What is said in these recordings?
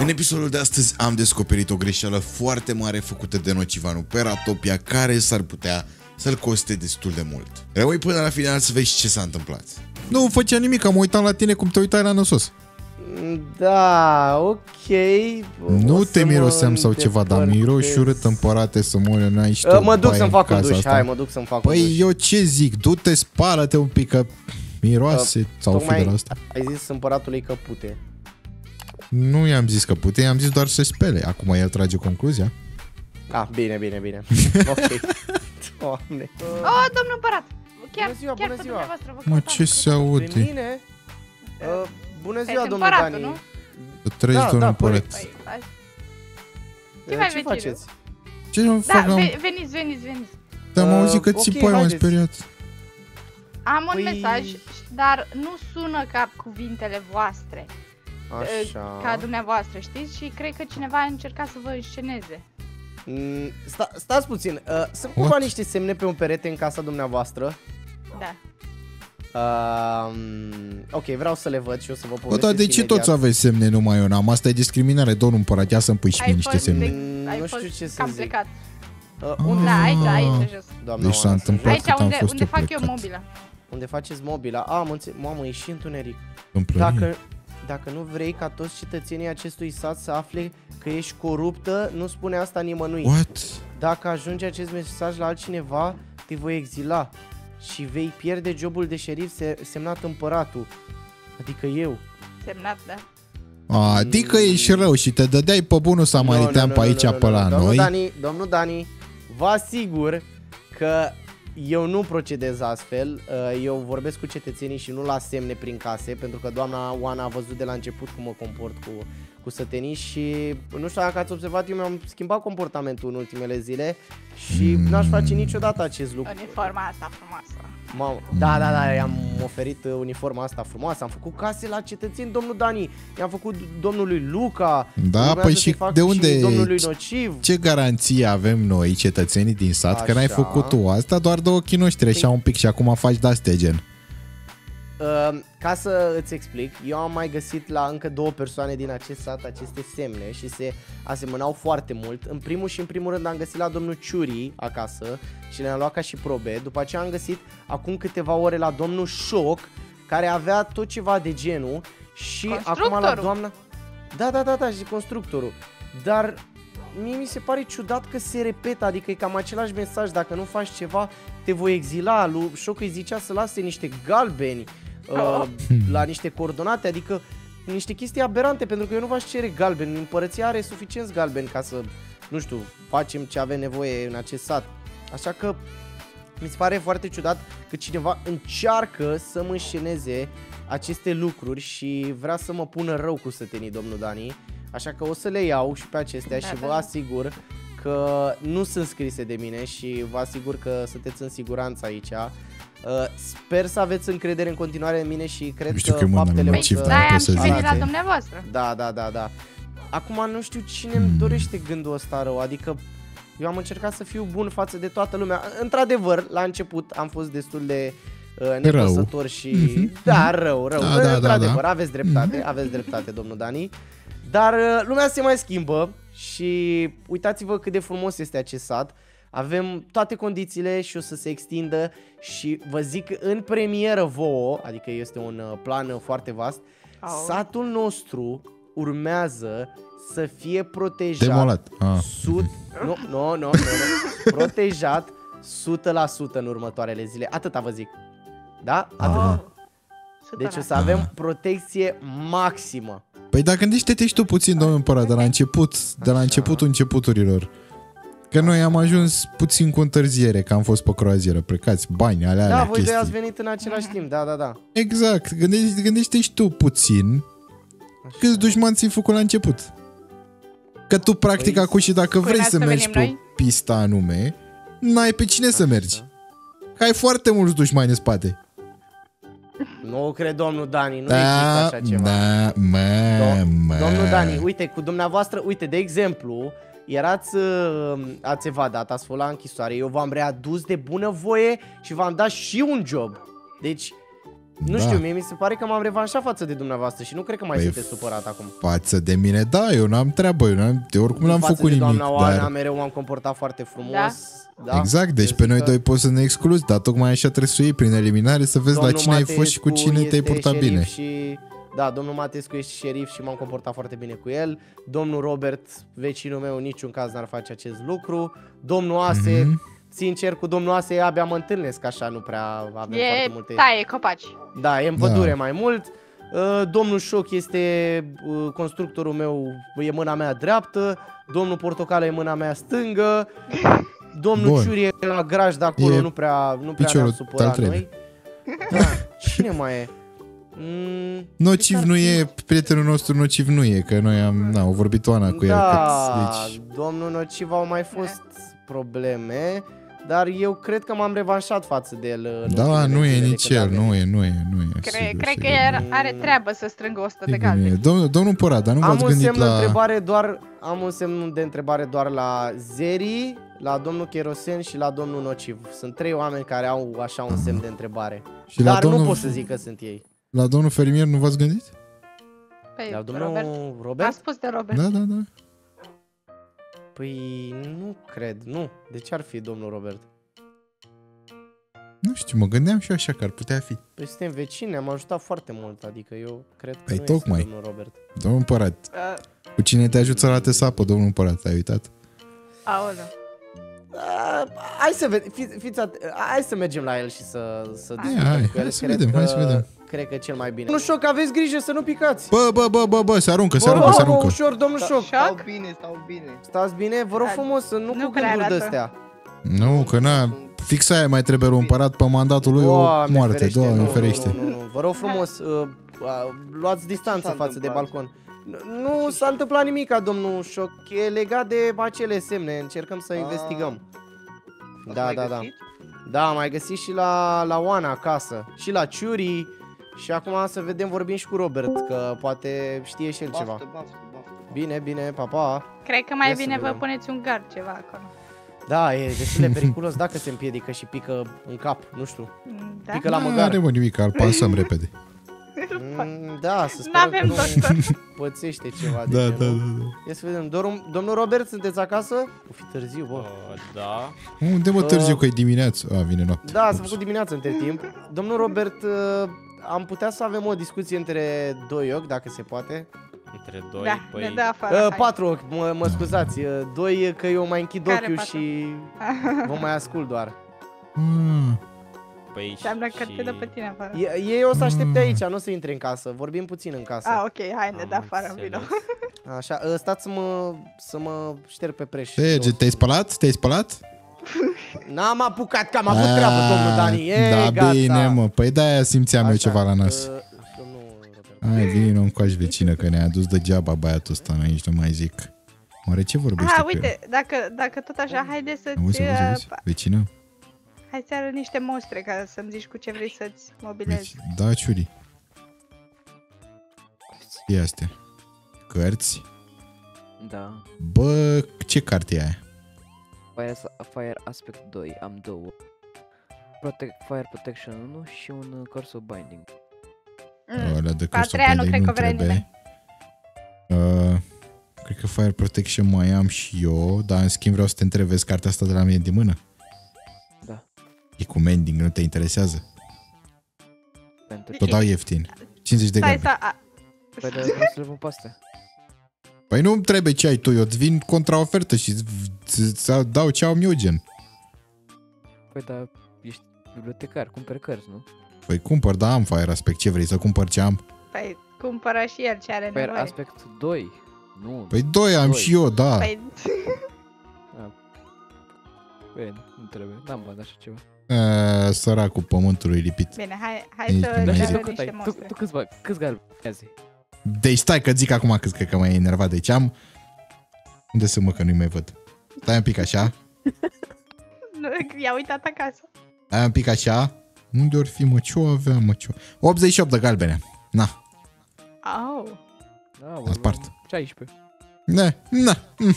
În episodul de astăzi am descoperit o greșeală foarte mare făcută de Nocivanu pe Ratopia, care s-ar putea să-l coste destul de mult. Rămâi până la final să vezi ce s-a întâmplat. Nu făcea nimic, am uitat la tine cum te uitai la năsos. Da, ok. Nu te miroseam sau ceva, dar miroși urât, împărate, să mori, n-ai și tu. Mă duc să-mi fac un duș, hai, mă duc să-mi fac un duș. Păi eu ce zic, du-te, spală-te un pic, că miroase sau fi de la asta. Ai zis împăratului că pute. Nu i-am zis că pute, i-am zis doar să spele. Acum el trage concluzia. Ah, bine. Ok. Doamne. Oh, domnul împărat! Chiar, Bună ziua, chiar bună pe ziua. dumneavoastră vă Mă, căutam. ce se aude? Pe mine? Bună ziua, Este domnul împăratul, Dani. nu? Să trăiți, Da, domnul da, împărat. Păi, hai. Ce mai Ce vezi, faceți? Ce nu Da, fac? veniți. Te-am auzit că ok, țipai, m-am haideți. speriat. Am un Păi- mesaj, dar nu sună ca cuvintele voastre, Așa. ca dumneavoastră, știți? Și cred că cineva a încercat să vă însceneze. Stați puțin, sunt cumva niște semne pe un perete în casa dumneavoastră. Da. Ok, vreau să le văd și o să vă Bă, povestesc dar de ce imediat. toți aveți semne, numai eu n-am? Asta e discriminare, domnul împărat, ia să-mi pui și mie Ai niște fost, semne. ai Nu fost știu ce să cam zic. plecat. Unde Da, aici jos. doamna Deci s-a Oana, întâmplat. Aici cât am fost unde eu fac eu plecat. mobila. unde faceți mobila? Mamă, e și întuneric. În plărie. Dacă nu vrei ca toți cetățenii acestui sat să afle că ești coruptă, nu spune asta nimănui. What? Dacă ajunge acest mesaj la altcineva, te voi exila și vei pierde jobul de șerif semnat împăratul. Adică eu. Semnat, da. Adică ești rău și te dădeai pe bunul samaritean pe aici, pe la noi. Domnul Dani, vă asigur că eu nu procedez astfel. Eu vorbesc cu cetățenii și nu la semne prin case, pentru că doamna Oana a văzut de la început cum mă comport cu sătenii și nu știu dacă ați observat, eu mi-am schimbat comportamentul în ultimele zile și n-aș face niciodată acest lucru. Uniforma asta frumoasă. Mamă, da, i-am oferit uniforma asta frumoasă, am făcut case la cetățeni, domnul Dani, i-am făcut domnului Luca, Da, urmează păi să-i și fac de unde, și domnului Nociv. ce garanție avem noi, cetățenii din sat, că n-ai Așa. făcut tu asta doar de ochii noștri, așa un pic și acum faci de-astea gen. Ca să îți explic, eu am mai găsit la încă 2 persoane din acest sat aceste semne și se asemănau foarte mult. În primul rând am găsit la domnul Ciuri acasă și le-am luat ca și probe. După aceea am găsit acum câteva ore la domnul Șoc, care avea tot ceva de genul. Și acum la doamna... Da, și constructorul. Dar mie mi se pare ciudat că se repetă, adică e cam același mesaj. Dacă nu faci ceva, te voi exila. Lui Șoc îi zicea să lase niște galbeni la niște coordonate, adică niște chestii aberante, pentru că eu nu v-aș cere galbeni. Împărăția are suficienți galbeni ca să, nu știu, facem ce avem nevoie în acest sat. Așa că mi se pare foarte ciudat că cineva încearcă să mă înșeneze aceste lucruri și vrea să mă pună rău cu sătenii, domnul Dani. Așa că o să le iau și pe acestea și vă asigur că nu sunt scrise de mine și vă asigur că sunteți în siguranță aici. Sper să aveți încredere în continuare în mine și cred că faptele o să... Da, am și venit la dumneavoastră. Da. Acum nu știu cine îmi dorește gândul ăsta rău, adică eu am încercat să fiu bun față de toată lumea. Într-adevăr, la început am fost destul de nepăsător și... Da, rău. Într-adevăr, aveți dreptate, domnul Dani. Dar lumea se mai schimbă și uitați-vă cât de frumos este acest sat. Avem toate condițiile și o să se extindă și vă zic în premieră vouă, adică este un plan foarte vast, satul nostru urmează să fie protejat. Demolat. Nu. Protejat 100% în următoarele zile. Atâta vă zic. Da? Atâta. Deci o să avem protecție maximă. Păi da, gândește-te și tu puțin, domnul împărat, de la începutul începuturilor. Că noi am ajuns puțin cu întârziere, că am fost pe croazieră, plecați, bani, alea Da, voi chestii. doi ați venit în același timp, da. Exact, gândește și tu puțin câți dușmani ți-ai făcut la început. Că tu practic acum și dacă vrei să mergi pe pista anume, n-ai pe cine să mergi. Că ai foarte mulți dușmani în spate. Nu cred, domnul Dani, nu există așa ceva. Domnul Dani, uite, cu dumneavoastră, uite, de exemplu, ați evadat, ați fost la închisoare, eu v-am readus de bună voie și v-am dat și un job. Deci, Nu știu, mie mi se pare că m-am revanșat față de dumneavoastră și nu cred că mai sunteți supărat acum. Față de mine, da, eu n-am treabă, eu oricum n-am făcut nimic. Doamna Oana, mereu m-am comportat foarte frumos. Da? Exact, deci pe noi doi poți să ne excluzi, dar tocmai așa trebuie să iei prin eliminare să vezi la cine ai fost și cu cine te-ai purtat bine. Și, da, domnul Matescu este șerif și m-am comportat foarte bine cu el. Domnul Robert, vecinul meu, în niciun caz n-ar face acest lucru. Domnul Ase, sincer, cu domnul Ase abia mă întâlnesc așa, nu prea avem foarte multe... Da, e copaci. Da, e în pădure mai mult. Domnul Șoc este constructorul meu, e mâna mea dreaptă. Domnul Portocală e mâna mea stângă. Domnul Ciuri e la graj de acolo, nu prea ne-am supărat noi. Da, cine mai e? Nociv nu e, prietenul nostru Nociv nu e, că noi au vorbit Oana cu el. Deci... domnul Nociv au mai fost probleme, dar eu cred că m-am revanșat față de el. Da, nu e nici el, nu e. Cred că el are treabă să strângă 100 de galbeni. Domnul Porat, dar nu v-ați gândit la... Am un semn de întrebare doar la Zeri, la domnul Cherosen și la domnul Nociv. Sunt 3 oameni care au așa un semn de întrebare. Și dar nu pot să zic că sunt ei. La domnul fermier nu v-ați gândit? Păi, la domnul Robert? A spus de Robert. Da. Păi nu cred, nu. De ce ar fi domnul Robert? Nu știu, mă gândeam și eu așa că ar putea fi. Păi suntem vecini, am ajutat foarte mult, adică eu cred că nu tocmai. este domnul Robert. Domnul Împărat, cu cine te ajută să arate sapă, domnul Împărat, ai uitat? Aoleu. Hai să vedem, hai să mergem la el și să discutăm cu el. Hai să vedem. Cred că cel mai bine. Domnul Șoc, aveți grijă să nu picați. Bă, se aruncă. Ușor, domnul Șoc. Stau bine. Stați bine? Vă rog frumos, să nu cu gânduri de-astea. Nu, că fix aia mai trebuie lui Împărat pe mandatul lui o moarte. Doamne ferește. Nu. Vă rog frumos, luați distanță față de balcon. Nu s-a întâmplat nimic, domnul Șoc. E legat de acele semne. Încercăm să investigăm. Da. Da, am mai găsit și la Oana acasă. Și la Ciuri. Și acum să vedem, vorbim și cu Robert, că poate știe și el ceva. Bine, pa. Cred că mai bine vă puneți un gard ceva acolo. Da, e destul de periculos dacă se împiedică și pică în cap, nu știu. Da? Pică la măgar. Nu are nimic, îl pansăm repede. Da, să sperăm că nu pățește ceva de Da. Ia să vedem, domnul Robert, sunteți acasă? O fi târziu, bă. Da. Unde mă târziu, că e dimineață? Vine noapte. Da, s-a făcut dimineața între timp. Domnul Robert, am putea să avem o discuție între 2 ochi, dacă se poate. Între 2? Da, păi... da, afară, 4 ochi, mă scuzați. 2 că eu mai închid ochiul și vă mai ascult doar. Păi înseamnă că te dă pe tine afară. Ei o să aștepte aici, nu o să intre în casă. Vorbim puțin în casă. Ok, hai, ne dă afară, vino. Așa, stați să mă șterg pe preș. Te-ai spălat? N-am apucat, că am avut treabă, domnul Dani. Da, gata. bine, mă. Păi de-aia simțeam eu ceva la nas. Hai, vino încoași, vecină, că ne-a adus degeaba băiatul ăsta aici, nu mai zic. Oare ce vorbește cu uite, dacă tot așa, haide să-ți... Auzi, vecină? Hai să arăt niște mostre ca să-mi zici cu ce vrei să-ți mobilezi. Da, Ciuri. Ia astea. Cărți? Da. Bă, ce carte e aia? Fire Aspect 2, am 2. Fire Protection 1 și un Curse of Binding. Ăla de Curse of Binding nu trebuie. Cred că Fire Protection mai am și eu, dar în schimb vreau să te întreb, vezi cartea asta de la mine din mână? Da. E cu mending, nu te interesează? Pentru tot dau ieftin. 50 de galbeni. Păi dar nu să le pun pe astea. Păi nu-mi trebuie ce ai tu, eu îți vin contraofertă și îți dau ce am eu, gen. Păi dar ești bibliotecar, cumperi cărți, nu? Păi cumpăr, da, am Fire Aspect, ce vrei să cumpăr ce am? Păi cumpără și el ce are nevoie. Fire Aspect 2, nu. Păi 2 am și eu, da. Păi... Bine, nu trebuie, n-am bani așa ceva. Săracul pământului lipit. Bine, hai să vedem niște mostre. Tu câți galbeni azi? Deci stai că zic acum că m-ai enervat. Deci am... Unde să mă că nu-i mai văd? Stai un pic așa. I-a uitat acasă. Stai un pic așa. Unde ori fi, mă? Ce-o aveam, mă? 88 de galbene. Na. Au. A spart. 16.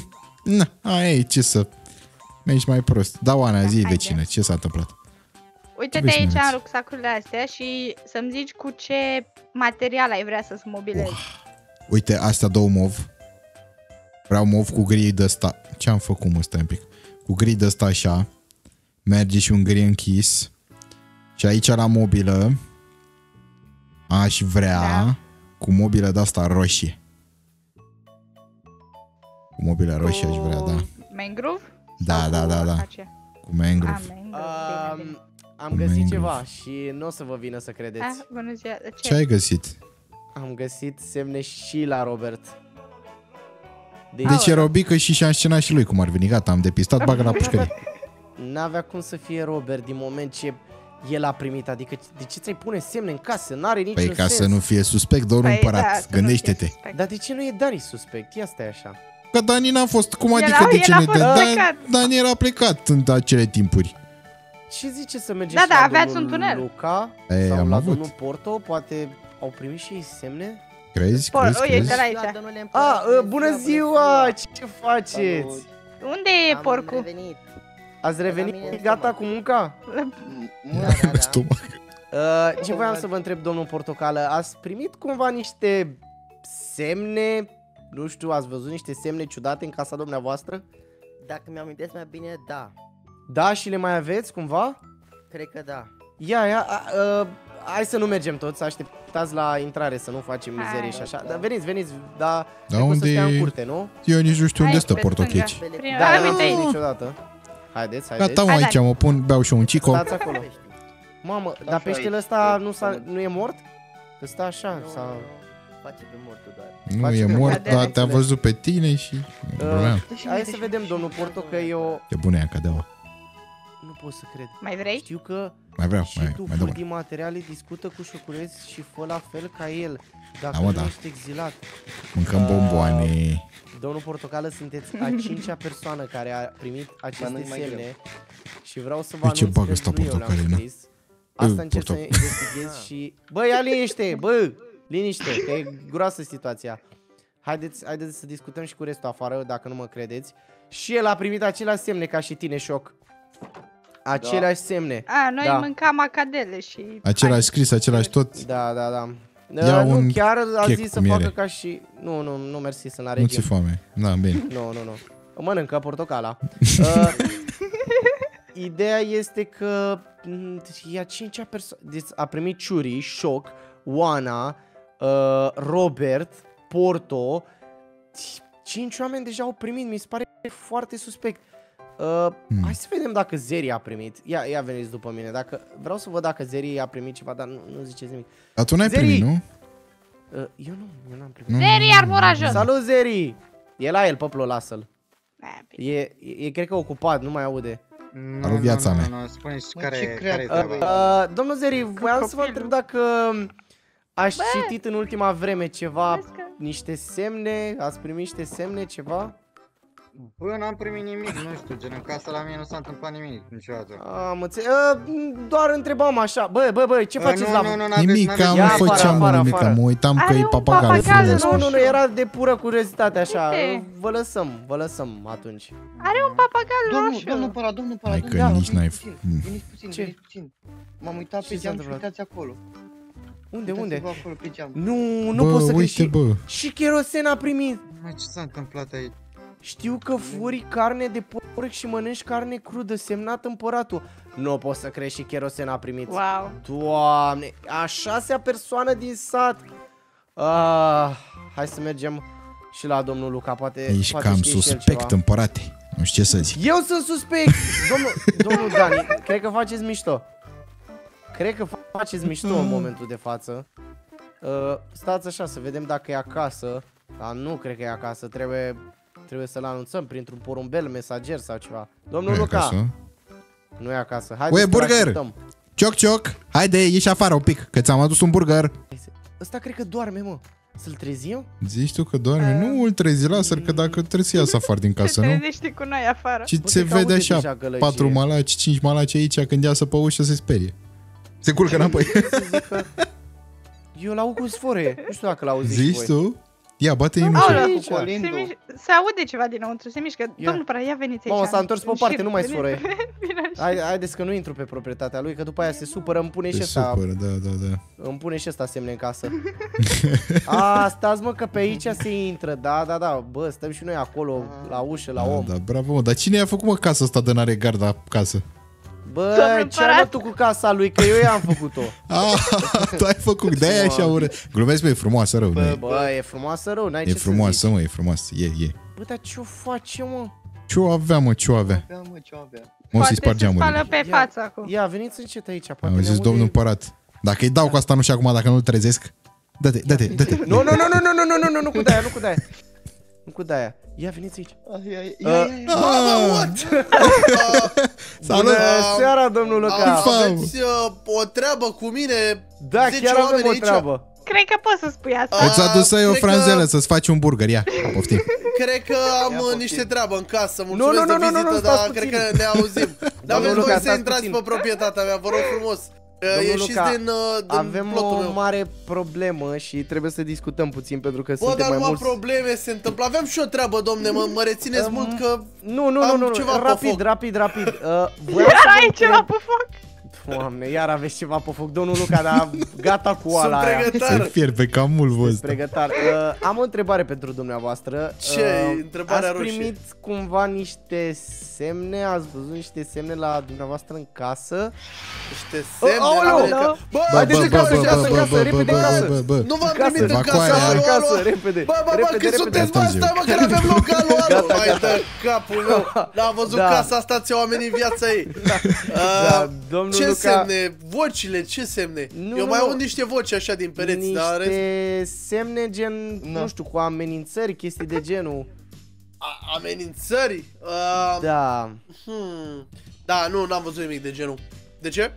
Na. Ai, ce să... Ești mai prost. Da, Oana, zi, vecină, ce s-a întâmplat? Uite-te vrei să aici ne în arăți? rucsacurile astea și să-mi zici cu ce material ai vrea să-ți mobilezi. Uite, astea două mov. Vreau mov cu gri de ăsta. Ce am făcut, mă, stai un pic. Cu gri de ăsta așa. Merge și un gri închis. Și aici la mobilă aș vrea cu mobilă de asta roșie. Cu mobilă roșie aș vrea, da. Mangrove? Da, Sau da, cu da, da. acacia? Cu mangrove. Mangrove, bine. Am găsit Mangrove. ceva și nu o să vă vină să credeți. Bună ziua, Ce ai găsit? Am găsit semne și la Robert. Deci e Robică și a scenat și lui cum ar veni. Gata, am depistat, bagă la pușcărie. N-avea cum să fie Robert din moment ce el a primit. Adică de ce ți-ai pune semne în casă? N-are niciun Păi ca sens. să nu fie suspect, domnul Păi, da, împărat. să nu Gândește-te. fie suspect. Dar de ce nu e Dani suspect? Ia stai așa. Că Dani n-a fost. Cum El adică a- de el ce a ne fost dă? plecat. Dani era plecat în acele timpuri. Ce zice să mergem Da, și da, la aveați domnul un tunel. Luca Ei, sau am la avut. domnul Porto? Poate au primit și ei semne? Crezi? Uite Crezi? la aici. Bună ziua! Ce faceți? Unde e porcul? Ați revenit gata cu munca? Stomac. Ce voiam să vă întreb, domnul Portocală? Ați primit cumva niște semne? Nu știu, ați văzut niște semne ciudate în casa dumneavoastră? Dacă mi-amintesc mai bine, da. Da, și le mai aveți cumva? Cred că da. Hai să nu mergem toți, să așteptați la intrare, să nu facem mizerie Hai. și așa. Dar veniți, dar Da, trebuie să unde stea în e? curte, nu? Eu nici nu știu unde Hai, stă pe portocheci. stânga. Prima- Da, Hai, nu uite am aici. niciodată. Haideți. Gata, mă, Hai, aici mă pun, beau și un cico. Stați acolo. Mamă, dar peștele ăsta nu e mort? Că stă așa, Nu, sau... face pe mortul doar. Nu Face e pe mort, mare, dar te-a înțeles. văzut pe tine și... Hai să vedem, domnul Porto, că eu E bună ea, cadeaua. nu pot să cred. Mai vrei? Știu că Mai vreau, și mai tuful dau. din materiale discută cu șoculeți și fă la fel ca el. Dacă Da, mă, nu da. ești exilat. Mâncăm bomboane. Domnul Portocală, sunteți a 5-a persoană care a primit aceste Mănânc mai semne și vreau să vă De ce anunț bagă că ăsta nu eu le-am portocale, scris. Asta încerc să portoc- investighez și... Bă, ia liniște, bă, liniște, că e groasă situația. Haideți să discutăm și cu restul afară, dacă nu mă credeți. Și el a primit aceleași semne ca și tine, Șoc. Aceleași semne. Noi Da. mâncam acadele și... Același scris, același tot. Da. Ia Nu, un chiar a chec zis cu să miere. facă ca și... Nu, mersi, sunt la Nu ți regim. foame. Da, bine. Nu. Mănâncă portocala. Ideea este că e a 5-a persoană. Deci a primit Ciuri, Șoc, Oana, Robert, Porto. 5 oameni deja au primit, mi se pare foarte suspect. Hai să vedem dacă Zeri a primit. Ia veniți după mine. Vreau să văd dacă Zeri a primit ceva, dar nu ziceți nimic. Dar tu n-ai Zeri! primit, nu? Eu n-am primit. Nu. Zeri, arbora jos! Salut, Zeri! E la el, păplo, lasă-l. Bine. E cred că ocupat, nu mai aude. Salut, viața mea. Nu, spune-și care Ce e creativă treaba. Domnul Zeri, voiam să vă întreb dacă aș citit în ultima vreme ceva, Vezi că- niște semne, ați primit niște semne, ceva? Bă, n-am primit nimic, nu știu, gen în casa la mine nu s-a întâmplat nimic niciodată. Am înțeles. Doar întrebam așa. Bă, ce faceți la... Nimic, Ia nu afară, făceam afară, nimic, afară. mă uitam că Are e un papagal papagal frumos. Nu, era de pură curiozitate așa. Uite. Vă lăsăm atunci. Are un papagal roșu. Domnul Părat, Hai că da, nici n-ai... Veniți puțin, Ce? veniți puțin. M-am uitat Ce pe s-a geam și întâmplat? uitați acolo. Unde? Uitați-vă acolo pe geam. Nu pot să cred. uite, bă. Și Cherosen a primit. Mă, ce s-a întâmplat aici? Știu că furi carne de porc și mănânci carne crudă, semnat împăratul. Nu pot să crezi, și Cherosen a primit. Wow. Doamne, a 6-a persoană din sat. Hai să mergem și la domnul Luca, poate Ești poate cam știe și el suspect, ceva. împărate. Nu știu ce să zic. Eu sunt suspect! Domnul Dani, cred că faceți mișto. Cred că faceți mișto în momentul de față. Stați așa să vedem dacă e acasă. Dar nu cred că e acasă, trebuie să-l anunțăm printr-un porumbel, mesager sau ceva. Domnul Nu e Luca, acasă? nu e acasă. Hai Ue, burger! Cioc, cioc! Haide, ieși afară un pic, că ți-am adus un burger. Ăsta cred că doarme, mă. Să-l trezim? Zici tu că doarme? Nu îl trezi, lasă-l, că dacă trebuie să iasă afară din casă, Se nu? trezește cu noi afară. Și Bă, se cred că vede aude deja așa, gălăgie. 4 malaci, 5 malaci aici, când iasă pe ușă se sperie. Se culcă înapoi. Să zic că... Eu l-aud cu sfore. Nu știu dacă l-auziți Zici voi. tu? Ia, bate-i în Aoleu, ușă. Cu Colindu. Se aude ceva dinăuntru, se mișcă. Domnul Părat, ia veniți aici. Mamă, s-a întors pe o parte, nu mai Veniți. sfărăie. Vine așa. Haideți că nu intru pe proprietatea lui, că după aia se supără, îmi pune și E ăsta. super, da. Îmi pune și ăsta semne în casă. Stați mă că pe aici se intră. Da. Bă, stăm și noi acolo la ușă, la om. Da, bravo, mă. Dar cine i-a făcut, mă, casa asta de n-are garda acasă? Bă, Domnul ce ai mă Părat. tu cu casa lui, că eu i-am făcut-o. Tu ai făcut, de-aia așa urât. Glumesc, bă, e frumoasă rău. nu e? Bă, e frumoasă rău, n-ai E ce să frumoasă, zici. mă, e frumoasă. E. Bă, dar ce-o face, mă? Ce-o avea, mă, ce-o avea? Avea, mă, ce avea. Mă, să-i Poate spar se spală geamurile. pe față acum. Ia, veniți încet aici, poate Au ne zis aude- domnul Părat. Dacă îi dau cu asta, nu știu acum, dacă nu-l trezesc. Dă-te. Nu, nu cu de-aia, nu cu de-aia. Nu cu de-aia. Ia, veniți aici. Ia. Salut! Bună seara, domnul Luca. Aveți, o treabă cu mine? Da, 10 chiar avem oameni o aici. treabă. Cred că poți să spui asta. Îți adus o cred franzelă că- să-ți faci un burger, ia, poftim. Cred că am Ia, poftim. niște treabă în casă. Mulțumesc Nu, de vizită, stați dar puțin. cred că ne auzim. N-aveți Luca, voie să stați intrați puțin. pe proprietatea mea, vă rog frumos. Domnul Ieșiți Luca, din avem plotul o meu. mare problemă și trebuie să discutăm puțin pentru că Bă, suntem dar mai numai mulți. probleme se întâmplă. Aveam și o treabă, domne, mă rețineți mult că... Nu, am ceva pe rapid, foc. rapid. Voiam să Ai vă ceva întreb- pe foc? Doamne, iar aveți ceva pe foc, domnul Luca, dar gata cu Sunt ala aia. Să-i pregătar. fierbe cam mult văzut. Pregătar. Am o întrebare pentru dumneavoastră. Ce? Întrebarea ați roșie. primit cumva niște semne, ați văzut niște semne la dumneavoastră în casă? Niște semne. Aoleu! la că- Bă, Haideți în casă, repede în casă. nu v-am Casă, primit în casă. evacuarea. Alo, Casă, alo. repede. Bă, repede, că sunteți, bă, Gata, stai mă, că n-avem loc, alo, alo. Gata, Hai gata. de capul meu. N-am văzut Da. casa asta, ți oamenii în viața ei. Da, domnul Ce Luca, semne? Vocile, ce semne? Nu, Eu nu, mai nu. aud niște voci așa din pereți, dar în rest... niște semne gen, nu știu, cu amenințări, chestii de genul. Amenințări? Da. Da, nu, n-am văzut nimic de genul. De ce?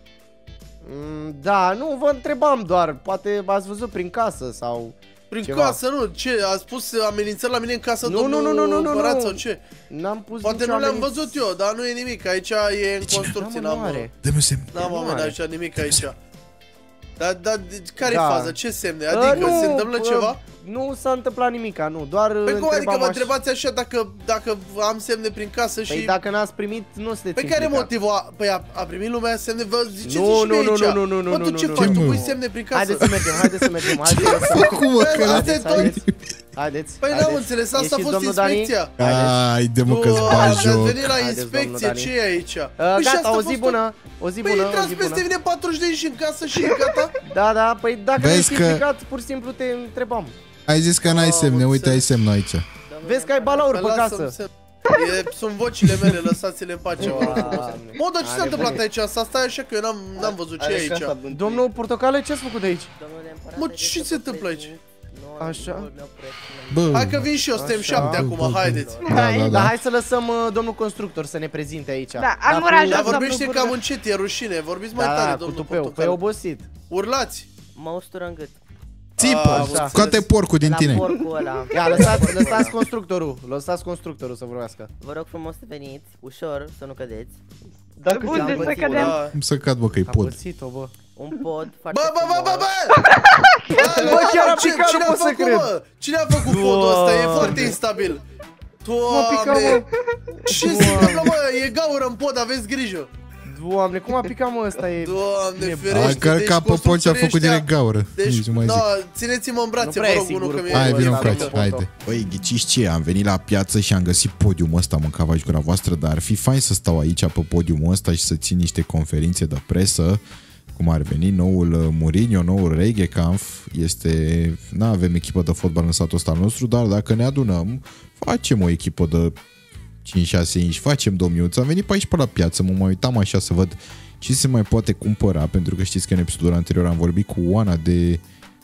Da, nu, vă întrebam doar, poate ați văzut prin casă sau Prin ceva. casă, nu, ce? A spus amenințări la mine în casă, Nu, domnul nu, Părat nu. sau ce? N-am pus Poate nicio nu le-am ameninț- văzut eu, dar nu e nimic, aici e în construcție, Da, mă, nu n-am... are. Dă-mi un semn. N-am Nu oameni are. aici, nimic aici. Dar care e Da. faza? Ce semne? Adică se întâmplă ceva? Nu s-a întâmplat nimica, nu, doar Păi cum adică întrebam mă așa. întrebați așa dacă am semne prin casă și... Păi dacă n-ați primit, nu sunteți Păi care e implicat. motivul? Păi a primit lumea semne? Vă ziceți Nu, și nu, mie nu, aici. nu, nu, nu, Bă, nu, tu nu, ce nu, faci? nu. Tu Ce, pui mă? semne prin casă? Haideți să mergem, haideți să mergem. Cum mă, că Haideți. Păi n-am înțeles, asta a Ieșiți, fost domnul Dani? inspecția. Ai de mă că-ți Ați bagi joc. venit la Haideți, domnul inspecție, Dani. ce e aici? Păi și asta Gata, a o fost zi bună, o zi Păi bună, o intrați zi peste bună. mine 40 de și în casă și gata? Da, da, păi dacă nu Vezi ești că- implicat, pur și simplu te întrebam. Ai zis că n-ai semne, uite, ai semnul aici. Vezi că ai balauri pe Lasă-mi casă. să- Sunt vocile mele, lăsați-le în pace, vă rog frumos. Doamne. Mă, dar ce s-a Are întâmplat bune. aici? Să stai așa că eu n-am văzut ce e aici. Domnul Portocale, ce-ați făcut de aici? Mă, ce se întâmplă aici? Așa. Bă, Hai că vin și eu, suntem 7 acum, haideți. da. Dar hai să lăsăm domnul constructor să ne prezinte aici. Da, încurajăm. Dar Domnul vorbește Burger. cam încet, e rușine, vorbiți mai Da, tare, cu domnul tupeu, păi Portocale. obosit. Urlați! Mă ustură în gât. țipă, Așa. scoate porcul din La tine. porcul ăla. Ia, lăsați constructorul să vorbească. Vă rog frumos să veniți, ușor, să nu cădeți. Dacă Unde ți-am să bătut, cădem? Da. Cum să cad, bă, că-i A pod. pățit-o, bă. Un pod foarte Bă, frumos. Bă, chiar a Ce- picat, cine nu a pot să făcut, cred. mă? Cine a făcut podul ăsta? E foarte instabil. M-a picat, Doamne! mă. Ce se întâmplă, mă? E gaură în pod, aveți grijă. Doamne, cum a picat, mă, ăsta e... Doamne, E- A ferește. călcat pe pod și a făcut direct gaură. Deci, Nici nu mai zic. da, țineți-mă în brațe, Nu vă prea e rog, sigur unul că podul mi-e... Hai, vină ăsta, încoace, domnul haide. Băi, ghiciți ce? Am venit la piață și am găsit podiumul ăsta, mă, cavaci gura voastră, dar ar fi fain să stau aici pe podiumul ăsta și să țin niște conferințe de presă, cum ar veni noul Mourinho, noul Regekampf. Este... N-avem echipă de fotbal în satul ăsta al nostru, dar dacă ne adunăm, facem o echipă de 5-6 inși, facem domniuță. Am venit pe aici pe la piață, mă mai uitam așa să văd ce se mai poate cumpăra, pentru că știți că în episodul anterior am vorbit cu Oana de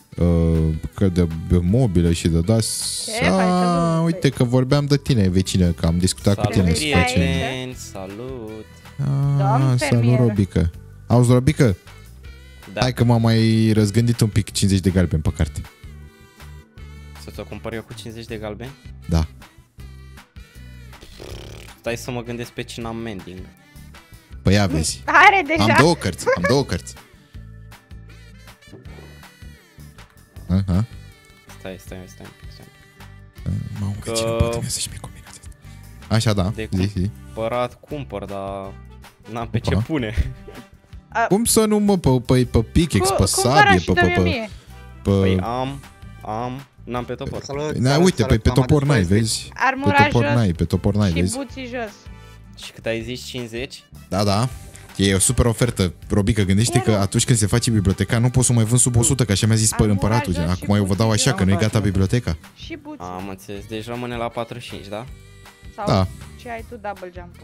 mobilă și de uite că vorbeam de tine, vecină, că am discutat cu tine. Salut, prieteni, salut! Domn Salut, fermier. Robică. Auzi, Robică? Da, Hai că m-am mai răzgândit un pic, 50 de galbeni pe carte. să ți-o cumpăr eu cu 50 de galbeni? Da. Stai să mă gândesc pe cine am mending. Păi ia vezi. Are deja. Am două cărți. Aha. Stai Stai un pic. Mamă, că Că- cine poate să-și mie combinația asta. Așa, da, De zi. cumpăr, dar n-am pe ce Opa. pune. Cum să nu, mă, pe pickaxe, pe Cumpără sabie, și dă-mi mie. Păi pe... n-am pe topor. Na, uite, pe topor n-ai, vezi? Pe Armura jos topor n-ai, și vezi? buții jos. Și cât ai zis, 50? Da. E o super ofertă, Robică, gândește că atunci când se face biblioteca nu poți să o mai vând sub 100, că așa mi-a zis împăratul. Gen. Acum eu vă dau așa, că nu e gata biblioteca. Și buții. Am înțeles, deci rămâne la 45, da? Sau Da. ce ai tu double jump-ul.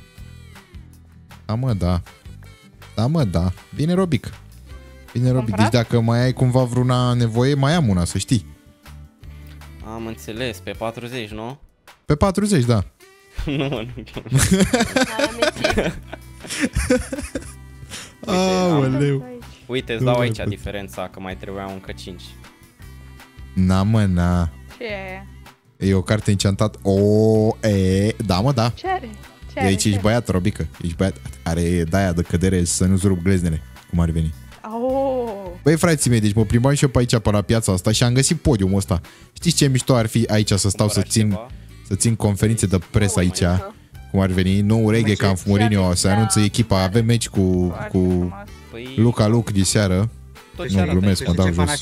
Da, mă, da. Bine, Robic. Bine, Robic. Cumpărat? Deci dacă mai ai cumva vreuna nevoie, mai am una, să știi. Am înțeles, pe 40, nu? Pe 40, da. Nu. Aoleu. Uite, îți dau aici diferența, că mai trebuiau încă 5. Na, mă, na. Ce e? E o carte enchantată. Da, mă, da. Ce are? E aici, ești băiat, Robică. Ești băiat. Are de-aia de cădere să nu-ți rup gleznele, cum ar veni. Oh. Băi, frații mei, deci mă plimbam și eu pe aici, pe la piața asta și am găsit podiumul ăsta. Știți ce mișto ar fi aici să stau să țin conferințe de presă aici, cum ar veni, nou reghe ca în Mourinho, să anunță echipa, avem meci cu Păi, Luca Luc de seară. Nu, glumesc, mă dau jos.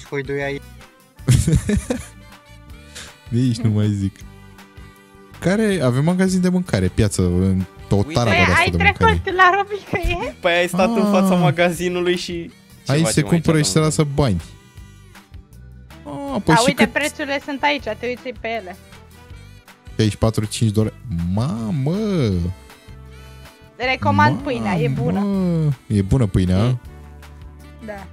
Nici nu mai zic. Care, avem magazin de mâncare, piață, pe o tarabă de asta Ai de mâncare. trecut la Robică, e? Păi ai stat în fața magazinului și... Aici se cumpără și se lasă bani. Păi și uite, cât? prețurile sunt aici, te uiți pe ele. Aici $4-5. Mamă! Recomand pâinea, e bună. E bună pâinea? Da.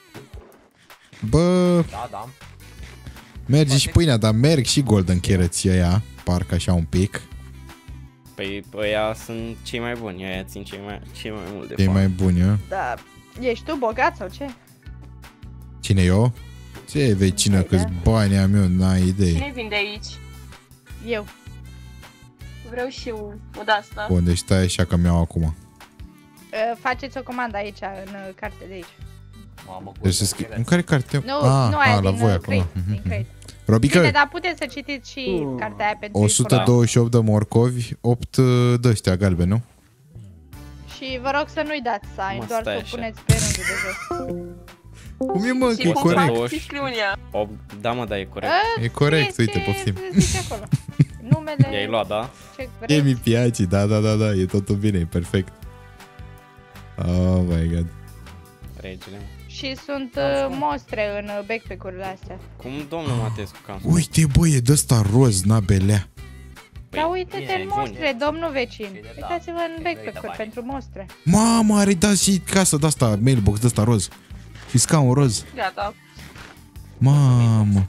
Bă, Da. merge și pâinea, dar merg și Golden Carrots ăia, parcă așa un pic. Păi ăia sunt cei mai buni, ăia țin cei mai mult de E fapt. mai bun, eu? Da. Ești tu bogat sau ce? Cine eu? Ce vecină, câți bani am eu, n-ai idee. Cine vinde aici? Eu. Vreau și eu o de-asta. Bun, deci stai așa că mi-au acum. Faceți o comandă aici, în carte de aici. Deci să scrie. În care carte? Nu aia la din voi acolo. crate, din crate. Robică, Bine, dar puteți să citiți și cartea aia pentru 128 de morcovi, 8 de ăștia galbeni, nu? Și vă rog să nu-i dați sign, doar stai să o așa. puneți pe rândul de jos. Cum e, mă, că e Și corect? Și scriu în ea. Da, mă, da, e corect. E corect, uite, poftim. Zice acolo. Numele... I-ai luat, da? Ce E vreți. mi piace, da, e totul bine, e perfect. Oh my god. Regele. Și sunt mostre în backpack-urile astea. Cum, domnul Matescu, cam? Uite, bă, e de-ăsta roz, n-abelea. Dar uite-te în mostre, domnul vecin. Uitați-vă în backpack-uri pentru mostre. Mamă, are dat și casă de-asta, mailbox de-asta roz. Și scaun roz. Gata. Mamă.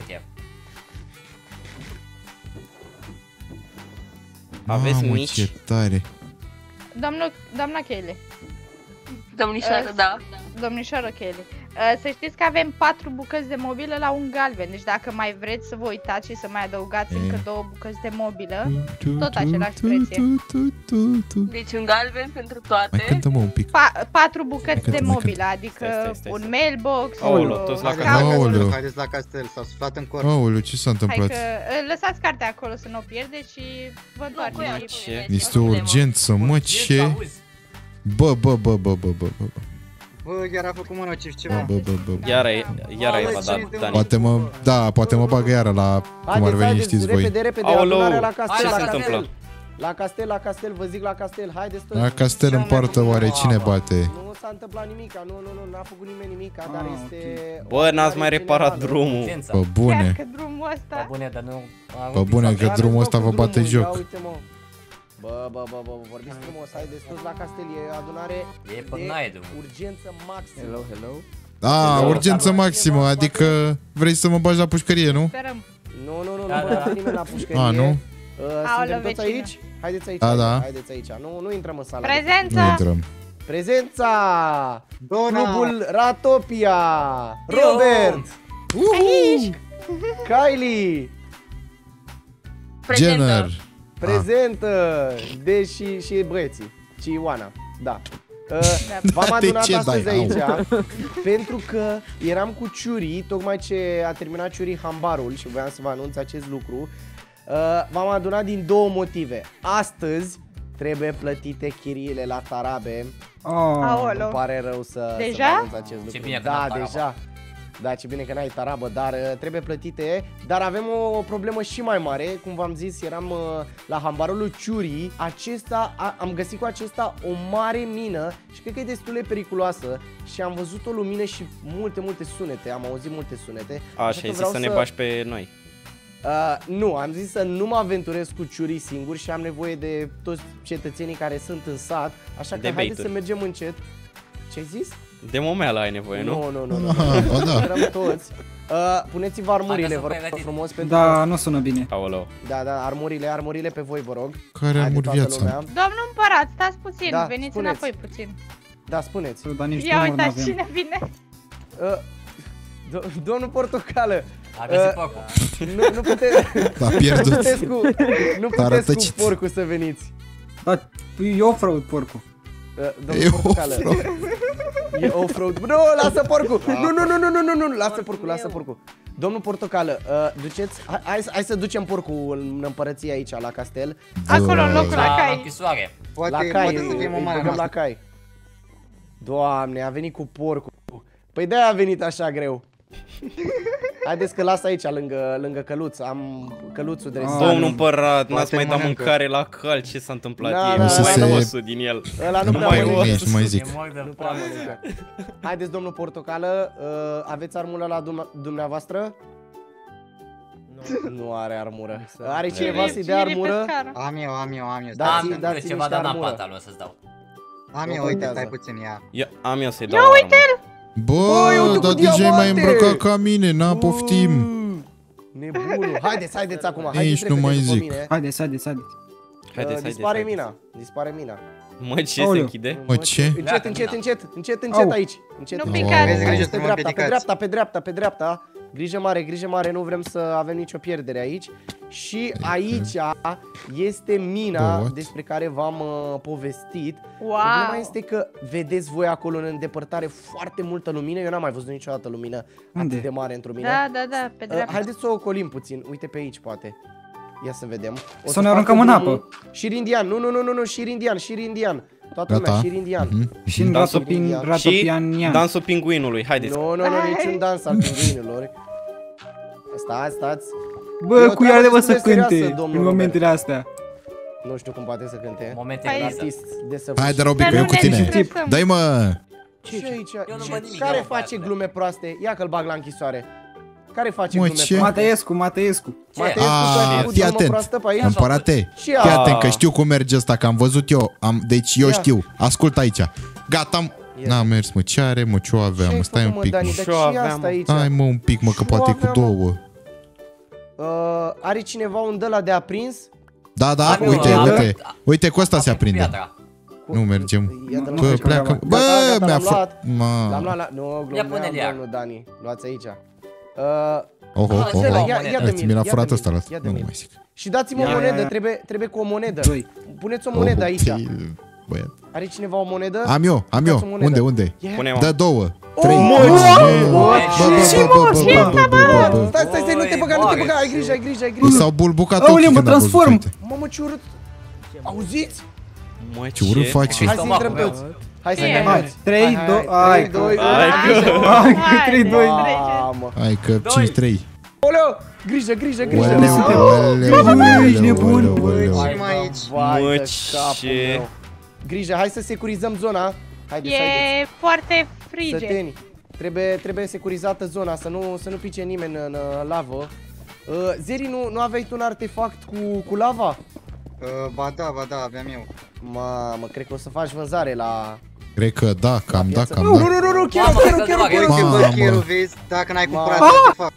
Aveți Mamă, mici? ce tare. Doamna Kelly. Domnișoară, da. Domnișoară Kelly. Să știți că avem 4 bucăți de mobilă la un galben. Deci dacă mai vreți să vă uitați și să mai adăugați încă 2 bucăți de mobilă, tot același preț e. Deci un galben pentru toate. Mai cântă-mă un pic. 4 bucăți Mai de cântă. mobilă, adică un mailbox, Aoleu, toți la Aoleu. Haideți la castel, s-a suflat în corp. Aoleu, ce s-a Hai întâmplat? că lăsați cartea acolo să nu o pierdeți și vă întoarceți. Este o urgență, mă, ce? Bă. Bă, iar a făcut monociv ceva. Bă. Iar i-a dat Dani. Poate mă bagă iară la cum ar veni, știți voi. Repede, Aoleu, adunare la castel, ce la se castel. întâmplă? La castel, vă zic la castel, haideți toți. La castel în poartă, oare cine bate? Nu s-a întâmplat nimica, nu, n-a făcut nimeni nimica, dar este... Bă, n-ați mai reparat drumul. Pe bune. Că drumul ăsta... Pe bune, dar nu... Pe bune, că drumul ăsta vă bate joc. Bă, vorbiți frumos, haideți toți la castel, e adunare E pe naie drumul. urgență maximă. Da, urgență maximă, adică vrei să mă bagi la pușcărie, nu? Sperăm. Nu băgați nimeni la pușcărie. A, nu? Suntem toți vecină. aici? Haideți aici, Da. haideți aici. Nu intrăm în sală. Nu Prezența! intrăm. Prezența! Clubul Ratopia! Robert! Kylie! Jenner. Prezentă! Deși și băieții. Și Ioana. Da. V-am adunat ce astăzi dai? aici pentru că eram cu Ciuri, tocmai ce a terminat Ciuri hambarul și voiam să vă anunț acest lucru. V-am adunat din două motive. Astăzi trebuie plătite chiriile la Tarabe. Aolo. Îmi pare rău să Deja? vă anunț acest lucru. Ce bine că Da, n-am tarabă. deja. Da, ce bine că n-ai tarabă, dar trebuie plătite. Dar avem o problemă și mai mare. Cum v-am zis, eram la hambarul lui Ciuri. Am găsit cu acesta o mare mină și cred că e destul de periculoasă. Și am văzut o lumină și multe sunete. Am auzit multe sunete. Așa, ai zis să ne bași pe noi. Nu, am zis să nu mă aventurez cu Ciuri singur și am nevoie de toți cetățenii care sunt în sat. Așa că haideți să mergem încet. Ce ai zis? De momeală ai nevoie, nu? Nu. Intrăm toți. Puneți-vă armurile, vă rog frumos, pentru Da, nu sună bine. Aoleu. Da, armurile pe voi, vă rog. Care armuri viața? Domnul împărat, stați puțin, Da, veniți spuneți. înapoi puțin. Da, spuneți. Dar nici Ia număr uitați n-avem. cine vine. Domnul Portocală. A găsit porcul. Nu puteți. L-a pierdut. Nu puteți cu porcul să veniți. Da, e off-road porcul. Domnul Portocală. E off-road. Nu, lasă porcul. Nu, lasă porcul. Domnul Portocală, duceți, hai să ducem porcul în împărăție aici, la castel. Acolo, în locul la cai. închisoare. La cai, îi băgăm la cai. Doamne, a venit cu porcul. Păi de-aia a venit așa greu. Haideți că las aici, lângă căluț. Am căluțul de resort. Domnul împărat, n-ați mai dat mâncare la cal, ce s-a întâmplat? Nu mai osul din el. Ăla nu prea mănâncă. Nu mai zic. Nu prea mănâncă. Haideți, domnul Portocală, aveți armură la dumneavoastră? Nu are armură. Are cineva să-i dea armură? Am eu. Dați ceva, dar n-am pantalon să-ți dau. Am eu, uite, stai puțin, ia. Am eu să-i dau armă. Bă, dar DJ mai îmbrăcat ca mine, n-a poftim. Nebunul. Haideți acum, Nici nu mai zic. Haideți. Dispare mina. Mă, ce se închide? Mă, ce? Încet aici. Nu picați. Pe dreapta. Grijă mare, nu vrem să avem nicio pierdere aici. Și aici este mina despre care v-am povestit. Problema este că vedeți voi acolo în îndepărtare foarte multă lumină. Eu n-am mai văzut niciodată lumină atât de mare într-o mină. Da, pe dreapta. Haideți să o ocolim puțin. Uite pe aici, poate. Ia să vedem. Să ne aruncăm în apă. Șirindian, nu, Șirindian. Toată lumea, Șirindian. Și în ratopianian. Dansul pinguinului, haideți. Nu, niciun dans al pinguinilor. Stați. Bă, cu ea de să cânte în momentele astea. Nu știu cum poate să cânte. Artist desăvârșit. Hai de Robi, că eu cu tine. Dai mă. Ce aici? Care face glume proaste? Ia că-l bag la închisoare. Care face glume proaste? Matăescu. Fii atent, împărate. Fii atent că știu cum merge ăsta, că am văzut eu. Deci eu știu. Ascult aici. Gata, n-a mers, mă. Ce are, mă? Ce o aveam? Stai un pic, mă. Hai, mă, un pic, mă, că poate cu două. Are cineva un de-ăla de aprins? Da, uite, cu ăsta se aprinde. Nu mergem. Bă, pleacă. Bă, mi-a făcut. L-am luat. Nu, glumeam, domnul Dani. Luați aici. Mi l-a furat ăsta. Nu mai zic. Și dați-mi o monedă, trebuie cu o monedă. Puneți o monedă aici. Are cineva o monedă? Am eu. Unde? Dă 2, 3. Stai, nu te băga, ai grijă. S-au bulbucat ochii când mă transform. Mamă, ce urât. Auziți? Ce urât face? Hai să intrăm toți. Hai să intrăm toți. 3, 2, hai că 5-3. Oleu, grijă. Ești nebun. Mă, ce? Grijă, hai să securizăm zona. Haideți. E foarte frige. Săteni. Trebuie securizată zona, să nu pice nimeni în lavă. Zeri, nu aveai tu un artefact cu lava? Ba da, aveam eu. Mamă, cred că o să faci vânzare la... Cred că da, cam da. Nu, chiar. Chiar vezi, dacă n-ai cumpărat artefact.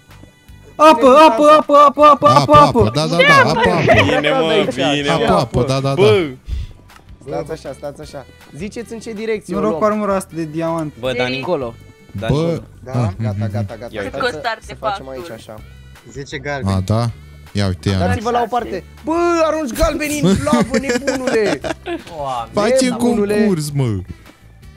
Apă. Da, apă. Bine, mă, bine. Apă, da. Stați așa. Ziceți în ce direcție Noroc cu armura asta de diamant. Bă, Dani. Acolo. Bă. Gata. Să facem aici așa. 10 galbeni. Da. Ia uite, dați-vă la o parte. Bă, arunci galbenii în lavă, nebunule. Facem concurs, mă.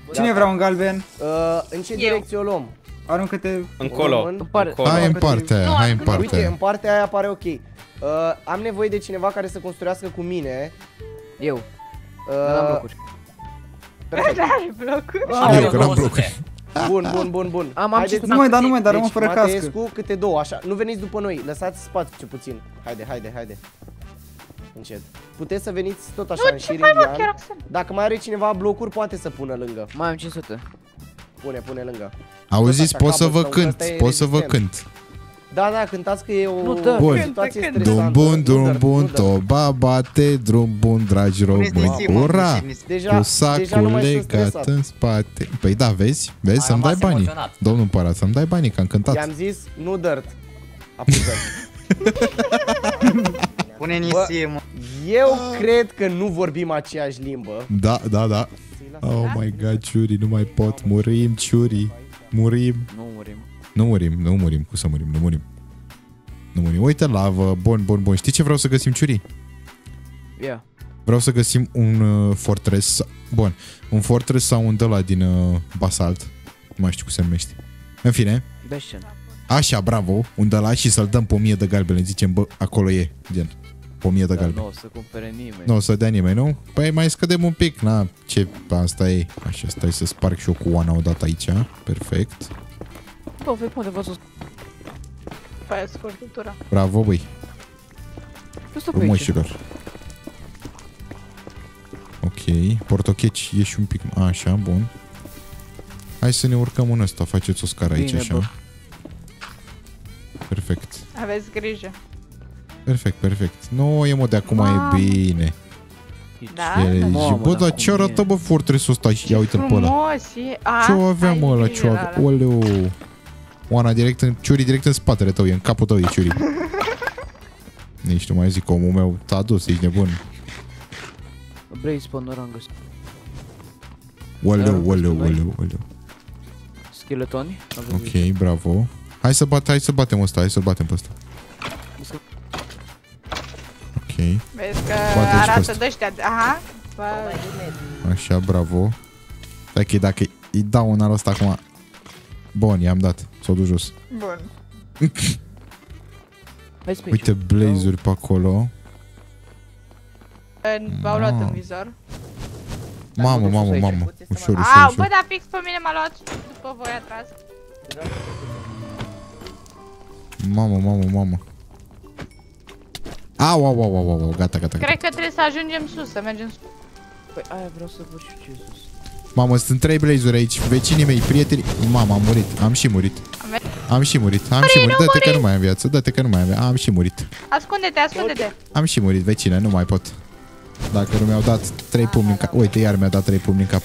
Cine vrea un galben? În ce direcție o luăm? Aruncă-te încolo. Hai în partea aia, hai în partea Uite, aia. în partea aia pare ok. Am nevoie de cineva care să construiască cu mine. Eu. Nu am blocuri. N-are blocuri. Eu că n-am blocuri. Bun. Am Haideți, și Nu mai da, nu mai da, rămân fără cască. Mateescu, câte două, așa. Nu veniți după noi, lăsați spațiu puțin. Haide. Încet. Puteți să veniți tot așa în șir indian. Dacă mai are cineva blocuri, poate să pună lângă. Mai am 500. Pune lângă. Auziți, pot să vă cânt, pot să vă cânt. Da, cântați că e o situație stresantă. Drum bun, toba bate, drum bun, dragi români, ura! Cu sacul legat în spate. Păi da, vezi, să-mi dai banii. Domnul împărat, să-mi dai banii, că am cântat. I-am zis, nu dirt. A pus dirt. Pune nisie, mă. Eu cred că nu vorbim aceeași limbă. Da. Oh my god, Ciuri, nu mai pot. Murim, Ciuri. Murim. Nu murim. Cum să murim? Nu murim. Uite lavă. Bun. Știi ce vreau să găsim, Ciuri? Ia. Vreau să găsim un fortress. Bun. Un fortress sau un ăla din basalt. Nu mai știu cum se numește. În fine. Așa, bravo. Un ăla și să-l dăm pe 1000 de galbene. Zicem, bă, acolo e. Gen. 1000 de galbene. Nu o să cumpere nimeni. Nu o să dea nimeni, nu? Păi mai scădem un pic. Na, ce? Asta e. Așa, stai să sparg și eu cu Oana odată aici. Perfect. Bă, vei pune vă sus. Păi, scurtătura. Bravo, băi. Frumoșilor. Ok, portocheci, ieși un pic. Așa, bun. Hai să ne urcăm în ăsta. Faceți o scară aici, așa. Perfect. Aveți grijă. Perfect. Nu, e mă, de acum e bine. Da? Bă, dar ce arată, bă, fortress-ul ăsta? Ia uite-l pe ăla. Ce-o aveam, mă, ăla? Ce-o aveam? Oleu. Oana, Ciuri direct în spatele tău, e în capul tău, e Ciuri. Nici nu mai zic, omul meu t-a dus, ești nebun. Vrei spawn găsit. Oleu. Scheletoni? Ok, bravo. Hai să batem ăsta, hai să-l batem pe ăsta. Ok. Vezi că arată de-ăștia. Aha. Așa, bravo. Dacă îi dau un ăsta acum. Bun, i-am dat. S-o dus jos. Bun. Uite blaze-uri pe acolo. V-au luat în vizor. Mamă. Ușor. Bă, dar fix pe mine m-a luat după voi atras. Mamă. Au, gata. Cred că trebuie să ajungem sus, să mergem sus. Păi aia vreau să văd și ce sus. Mamă, sunt 3 blaze-uri aici, vecinii mei, prieteni. Mamă, am murit, am și murit. Dă-te că nu mai am viață, am și murit. Ascunde-te. Am și murit, vecine, nu mai pot. Dacă nu mi-au dat 3 pumni în cap. Uite, iar mi-a dat 3 pumni în cap.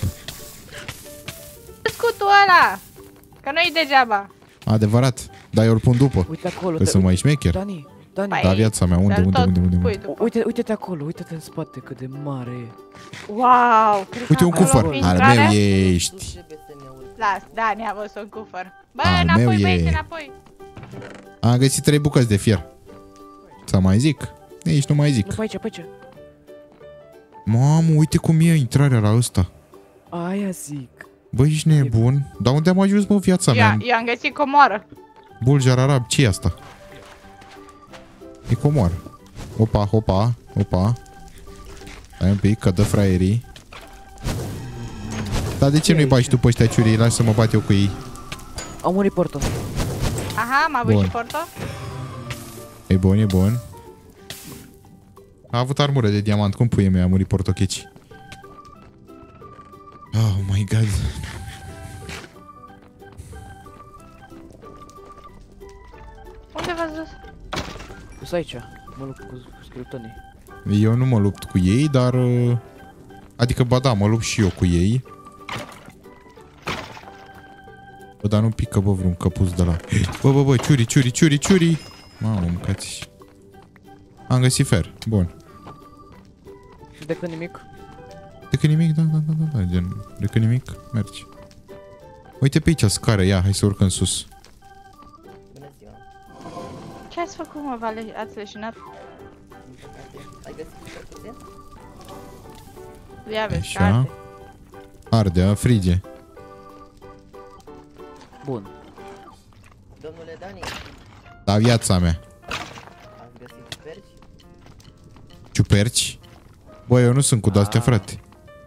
Scutul ăla, că nu-i degeaba. Adevărat, dar eu îl pun după. Uite acolo. Că sunt mai șmecher. Dani. Da, viața mea, unde? Uite-te acolo, uite-te în spate cât de mare e. Wow! Uite un cufăr, al meu ești. Las, Dani a văzut un cufăr. Bă, înapoi, băieți, înapoi. Am găsit 3 bucăți de fier. Să mai zic? Nici nu mai zic. Nu, pe aici. Mamă, uite cum e intrarea la ăsta. Aia zic. Bă, ești nebun? Dar unde am ajuns, mă, viața mea? Eu am găsit comoară. Bulgar arab, ce e asta? E comoară. Opa. Stai un pic, că dă fraierii. Dar de ce nu-i bagi tu pe ăștia, Ciurii? Lași să mă bat eu cu ei. Au murit Porto. Aha, am avut și Porto. E bun. A avut armură de diamant. Cum puie mea a murit Portocheci? Oh my god. Unde v-ați dus? Sunt aici. Mă lupt cu skeletonii. Eu nu mă lupt cu ei, dar... Adică, ba da, mă lupt și eu cu ei. Bă, dar nu pică, bă, vreun căpuț de la... Bă, ciuri! Mamă, mâncați. Am găsit fer, bun. Decât nimic? Decât nimic, da, gen... Decât nimic, mergi. Uite pe aici, scară, ia, hai să urcăm sus. Ce ați făcut, mă, ați leșinat? Ai găsit căpuțe? Ia vezi, așa. Arde, frige. Bun. Domnule Dani, Da, viața mea. ați găsit ciuperci? Ciuperci? Bă, eu nu sunt cu de-astea, frate.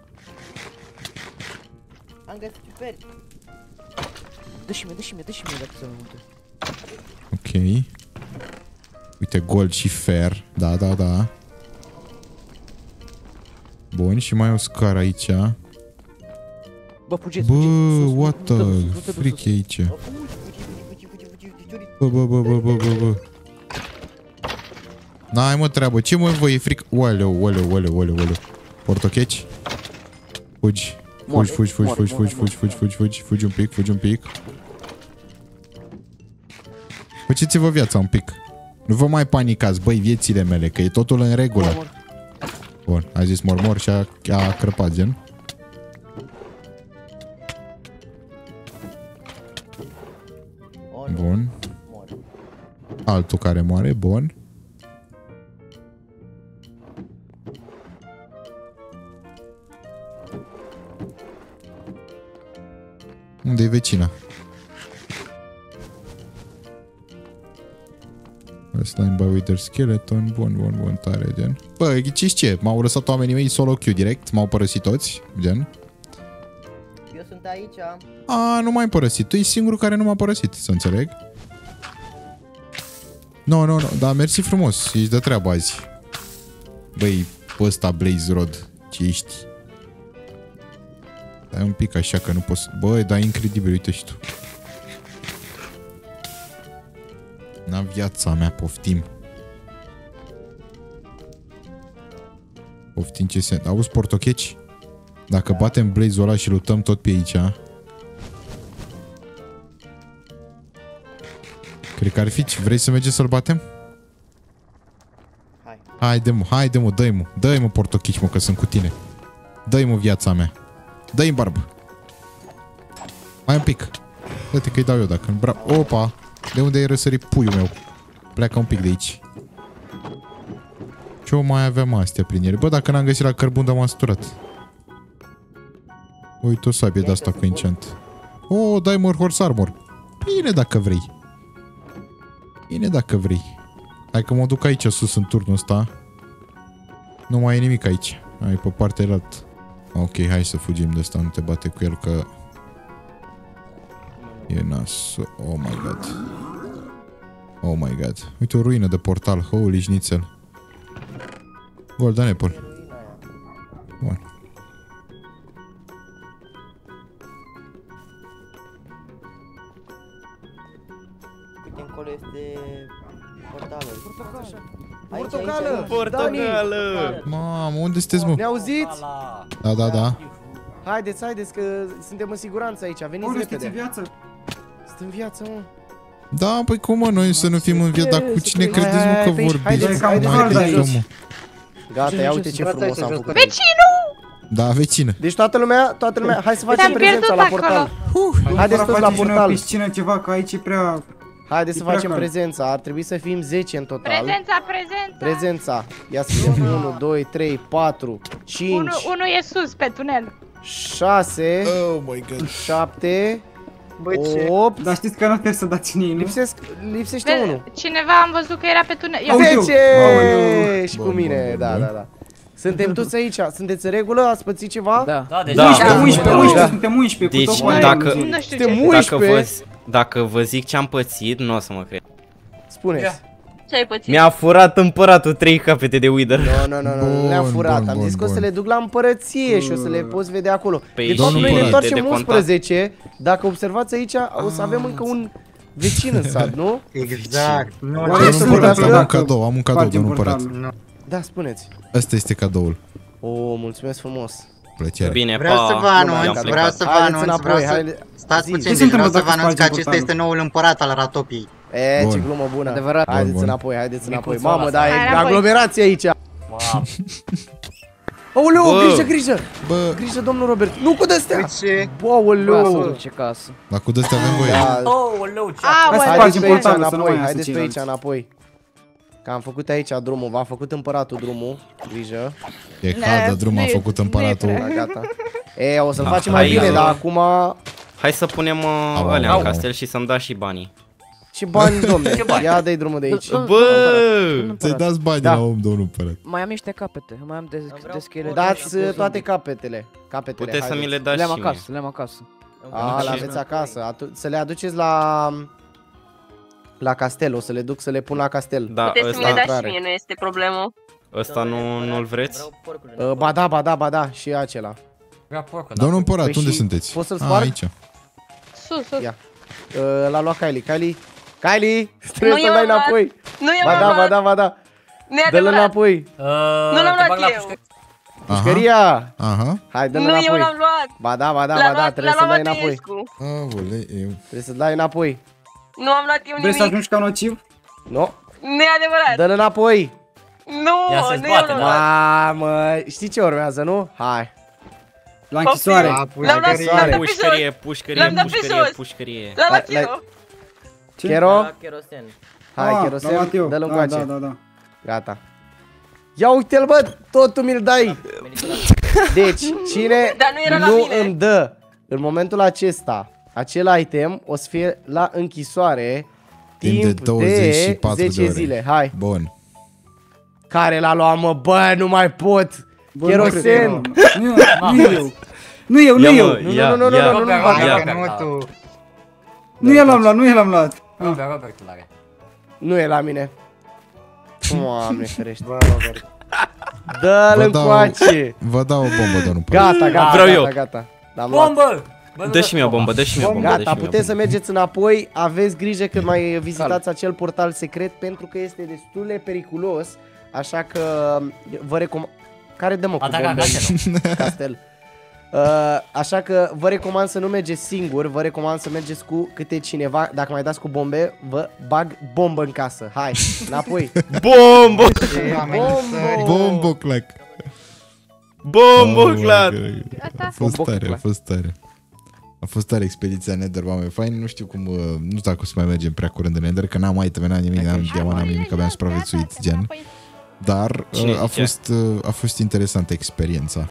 Am găsit ciuperci. Dă-și mie dacă să nu multe. Ok. Uite, gold și fer. Da. Bun, și mai e o scară aici. Bă, fugeți, Bă, fugeți. what the frick e aici? Bă. N-ai mă treabă, ce mă vă e frică? Oaleu. Portocheci? Fugi. Fugi un pic. Faceți-vă viața un pic. Nu vă mai panicați, băi, viețile mele, că e totul în regulă. Bun, a zis mormor și a crăpat, gen. Bun. Altul care moare, bun. Unde e vecina? Slime by Wither Skeleton. Bun, tare, gen. Bă, ghiciți ce? M-au lăsat oamenii mei solo queue direct. M-au părăsit toți, gen. Eu sunt aici. A, nu m-ai părăsit. Tu ești singurul care nu m-a părăsit, să înțeleg. Nu, dar mersi frumos. Ești de treabă azi. Băi, ăsta Blaze Rod, ce ești? Dai un pic așa că nu poți. Băi, dar incredibil, uite și tu. N-a viața mea, poftim. Poftim ce se... Auzi, portocheci? Dacă batem Blaze-ul ăla și luptăm tot pe aici... Cred că ar fi... Vrei să mergem să-l batem? Haide mă, dă-i mă, portochici, mă, că sunt cu tine. Dă-i mă viața mea. Dă-i în barbă. Mai un pic. Dă-te că-i dau eu dacă... Opa! De unde ai răsărit puiul meu? Pleacă un pic de aici. Ce-o mai aveam astea prin ele? Bă, dacă n-am găsit la cărbun, dar m-am săturat. Uite o sabie de-asta cu enchant. Oh, dai mă horse armor. Bine dacă vrei. Hai că mă duc aici sus în turnul ăsta. Nu mai e nimic aici. Hai pe partea altă. Ok, hai să fugim de ăsta, nu te bate cu el că... E nasul. Oh my god. Uite o ruină de portal. Holy șnițel. Golden apple. Bun. Uite, încolo este portalul. Portocală! Mamă, unde sunteți, mă? Ne auziți? Da. Haideți, că suntem în siguranță aici. Veniți repede. Sunt în viață, mă. Da, păi cum, mă, noi să nu fim în viață, dar cu cine credeți, mă, că vorbiți? Gata, ia uite ce frumos am făcut. Vecinul! Da, vecină. Deci toată lumea, hai să facem prezența la portal. Haideți toți la portal. Piscină ceva, că aici e prea... Haideți să facem prezența, ar trebui să fim 10 în total. Prezența. Ia să vedem, 1, 2, 3, 4, 5. Unul e sus, pe tunel. 6, 7, 8. Dar știți că nu trebuie să dați nimeni. Lipsește unul. Cineva am văzut că era pe tunel. 10! Și cu mine, da. Suntem toți aici, sunteți în regulă? Ați pățit ceva? Da. 11, suntem 11 cu Deci, dacă vă zic ce am pățit, nu o să mă cred. Spuneți. Ce ai pățit? Mi-a furat împăratul 3 capete de Wither. Nu le-am furat, am zis că o să le duc la împărăție și o să le poți vedea acolo. De fapt, noi ne întoarcem 11, dacă observați aici, o să avem încă un vecin în sat, nu? Exact. Am un cadou, domnul împărat. Da, spuneți. Asta este cadoul. Mulțumesc frumos. Plăcere. Bine, vreau să vă anunț, stați puțin, vreau să vă anunț că acesta este noul împărat al Ratopiei. Ce glumă bună. Adevărat. Haideți înapoi. Mamă, dar e aglomerație aici. Aoleu, grijă! Grijă, domnul Robert. Nu cu de-astea! Aoleu! Ce casă. Dar cu de-astea avem voie. Aoleu, ce... Haideți pe aici înapoi. Că am făcut aici drumul, v-a făcut împăratul drumul. Grijă. E cadă drumul, a făcut împăratul. Gata. E, o să-l facem mai bine, dar acum... Hai să punem alea în castel și să-mi dați și banii. Ce bani, domne? Ia dă-i drumul de aici. Bă! Ți-ai dați bani la om, domnul împărat. Mai am niște capete, mai am de schelet. Dați toate capetele. Puteți să mi le dați și mie. Le-am acasă. A, le aveți acasă. Să le aduceți la castel, o să le duc să le pun la castel. Da, puteți să mi le dați și mie, nu este problemă. Ăsta nu-l vreți? Ba da, și acela. Domnul împărat, unde sunteți? Poți să-l sparg? Aici. Sus. Ia. L-a luat Kylie. Kylie, trebuie să-l dai înapoi. Nu eu Ba da. Dă-l înapoi. Nu l-am luat eu. Pușcăria. Aha. Hai, dă-l înapoi. Nu, eu l-am luat. Ba da, trebuie să-l dai înapoi. Aoleu. Trebuie să-l dai înapoi. Nu am luat eu nimic. Vrei să ajungi ca nociv? Nu. Nu e adevărat. Dă-l înapoi. Nu, nu eu l-am luat. Mamă, știi ce urmează, nu? Hai. La închisoare. L-am dat Pușcărie. L-am luat eu. Chero? Kerosen. Hai, Kerosen, dă-l încoace. Da. Gata. Ia uite-l, bă, tot tu mi-l dai. Deci, cine nu îmi dă în momentul acesta acel item, o să fie la închisoare timp de 10 zile. Hai. Bun. Care l-a luat, mă, bă, nu mai pot. Kerosen. Nu eu. Nu, Nu eu l-am luat. Nu e la mine. Doamne ferește. Dă-l încoace. Vă dau o bombă, domnul. Gata. Bombă! Dă și mie o bombă, Gata, puteți să mergeți înapoi. Aveți grijă când mai vizitați acel portal secret, pentru că este destul de periculos. Așa că vă recomand... Care dă, mă, cu bombe? Castel. Așa că vă recomand să nu mergeți singuri, vă recomand să mergeți cu câte cineva. Dacă mai dați cu bombe, vă bag bombă în casă. Hai, înapoi. Bombă! Bomboclac. Bomboclac! A fost tare. A fost tare expediția Nether, oameni faini. Nu știu cum, nu știu dacă o să mai mergem prea curând în Nether, că n-am mai terminat nimic, n-am diamant, n-am nimic, abia am supraviețuit, gen. Dar a fost interesantă experiența.